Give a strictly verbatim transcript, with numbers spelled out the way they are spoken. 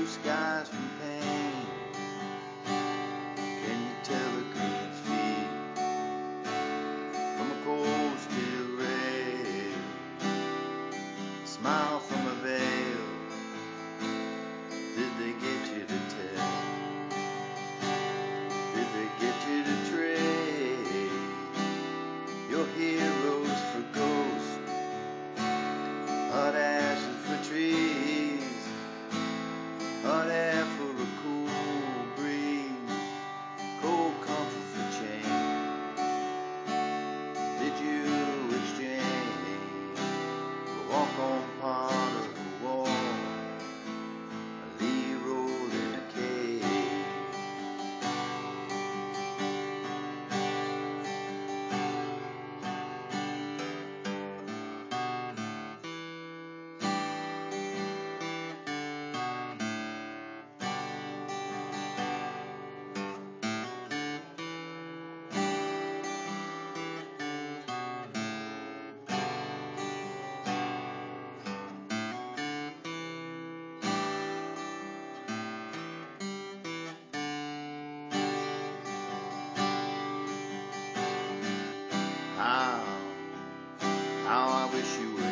skies from pain. Can you tell a green field from a cold steel rail? A smile from a veil. Did they get you to tell? Did they get you to trade your heroes for ghosts? Hot ashes for trees, hot air for a cool breeze, cold comfort for change. Did you exchange a walk on part of the wall, a leaf rolled in a cave? How, how I wish you would